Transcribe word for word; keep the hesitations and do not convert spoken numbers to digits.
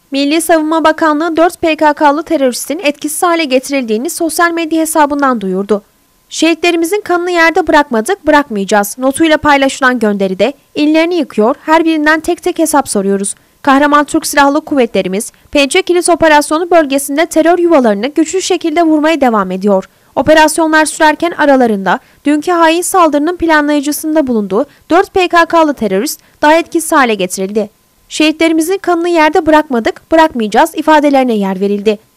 Milli Savunma Bakanlığı dört P K K'lı teröristin etkisiz hale getirildiğini sosyal medya hesabından duyurdu. Şehitlerimizin kanını yerde bırakmadık, bırakmayacağız notuyla paylaşılan gönderide illerini yıkıyor, her birinden tek tek hesap soruyoruz. Kahraman Türk Silahlı Kuvvetlerimiz Pençe Kilit Operasyonu bölgesinde terör yuvalarını güçlü şekilde vurmaya devam ediyor. Operasyonlar sürerken aralarında dünkü hain saldırının planlayıcısında bulunduğu dört P K K'lı terörist daha etkisiz hale getirildi. Şehitlerimizin kanını yerde bırakmadık, bırakmayacağız ifadelerine yer verildi.